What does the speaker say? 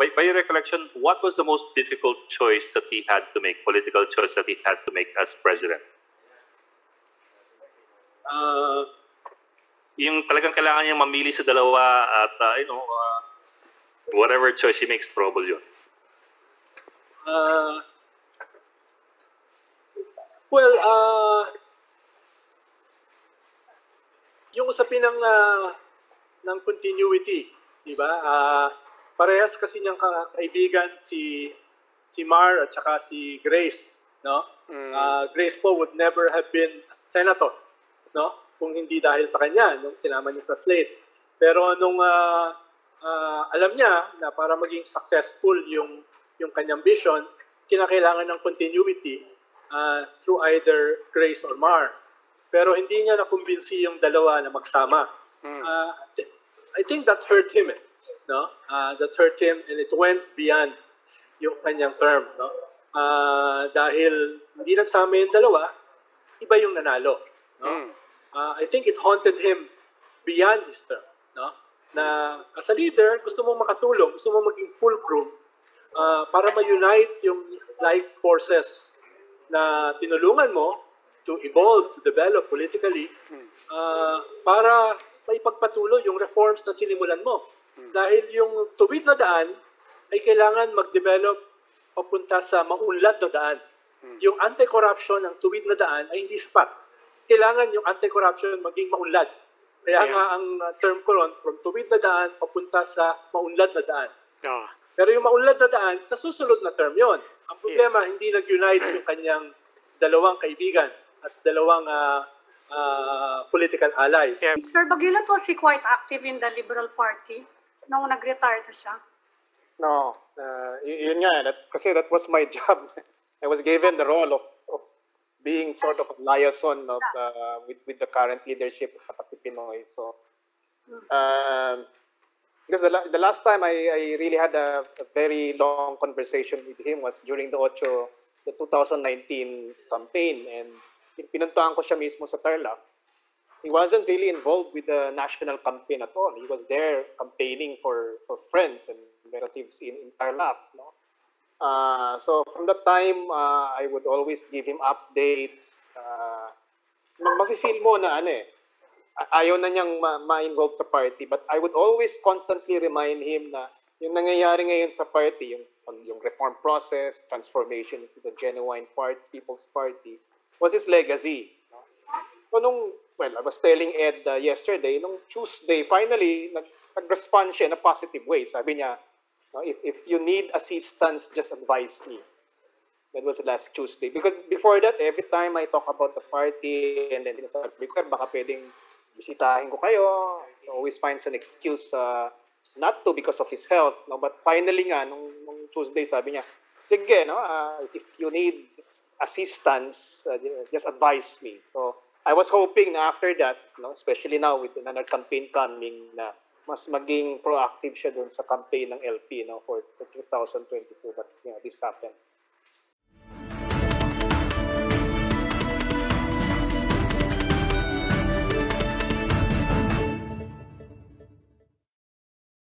by your recollection, what was the most difficult choice that he had to make, political choice that he had to make as president? Yung talagang kailangan niya mamili sa dalawa at, whatever choice he makes, trouble yun. Yung usapin ng continuity, di ba? Parehas kasi niyang kaibigan si Mar at saka si Grace, no? Grace po would never have been a senator, no? Kung hindi dahil sa kanya nung sinama niya sa slate. Pero nung alam niya na para maging successful yung kanyang vision, kinakailangan ng continuity through either Grace or Mar. Pero hindi niya nakumbinsi yung dalawa na magsama. I think that hurt him, no? That hurt him, and it went beyond yung kanyang term, no? Dahil hindi nagsama yung dalawa, iba yung nanalo, no? I think it haunted him beyond his term, no? Na as a leader, gusto mong makatulong, gusto mong maging fulcrum para ma-unite yung like forces na tinulungan mo to evolve, to develop politically, para maipagpatuloy yung reforms na sinimulan mo. Dahil yung tuwid na daan ay kailangan mag-develop papunta sa maunlad na daan. Yung anti-corruption ng tuwid na daan ay hindi sapat. Kailangan yung anti-corruption maging maunlad. Kaya nga ang term ko ron, from tuwid na daan papunta sa maunlad na daan. Pero yung maunlad na daan, sa susunod na term yon. Ang problema, hindi nag-unite yung kanyang dalawang kaibigan at dalawang political allies. Sir Bagilat, was he quite active in the Liberal Party nung nag-retire na siya? No, yun nga, kasi that was my job. I was given the role of being sort of a liaison of, with the current leadership sa kasi Pinoy. So, because the last time I really had a very long conversation with him was during the 2019 campaign, and pinuntahan ko siya mismo sa Tarlac. He wasn't really involved with the national campaign at all. He was there campaigning for friends and relatives in Tarlac, no? So from that time, I would always give him updates. Mag-feel mo na ayaw na niyang ma-involve sa party, but I would always constantly remind him na yung nangyayari ngayon sa party, yung reform process, transformation into the genuine People's Party, was his legacy. No? So I was telling Ed yesterday, nung Tuesday, finally, nag-respond siya in a positive way. Sabi niya, if you need assistance, just advise me. That was last Tuesday. Because before that, every time I talk about the party, and then sinasabi ko, baka pwedeng bisitahin ko kayo. He always finds an excuse not to because of his health. No? But finally nga, nung Tuesday, sabi niya, sige, if you need assistance, just advise me. So I was hoping na after that, especially now with another campaign coming, na mas maging proactive siya dun sa campaign ng LP for 2022. But this happened.